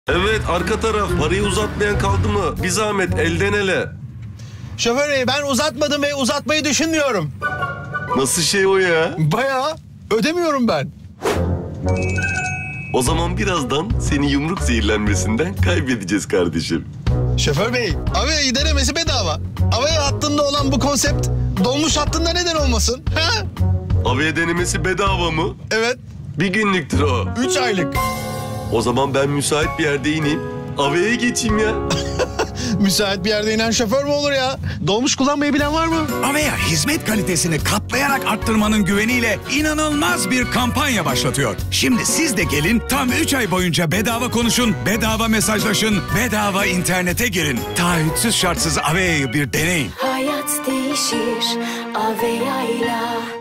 Evet, arka taraf. Parayı uzatmayan kaldı mı? Bir zahmet elden ele. Şoför bey, ben uzatmadım ve uzatmayı düşünmüyorum. Nasıl şey o ya? Bayağı ödemiyorum ben. O zaman birazdan seni yumruk zehirlenmesinden kaybedeceğiz kardeşim. Şoför bey, Avea'yı denemesi bedava. Avea hattında olan bu konsept dolmuş hattında neden olmasın? Ha? Avea denemesi bedava mı? Evet, Bir günlüktür o. 3 aylık. O zaman ben müsait bir yerde ineyim. Avea'ya geçeyim ya. Müsait bir yerde inen şoför mü olur ya? Dolmuş kullanmayı bilen var mı? Avea hizmet kalitesini katlayarak arttırmanın güveniyle inanılmaz bir kampanya başlatıyor. Şimdi siz de gelin, tam 3 ay boyunca bedava konuşun, bedava mesajlaşın, bedava internete girin. Taahhütsüz şartsız Avea'yı bir deneyin. Hayat değişir Avea'yla.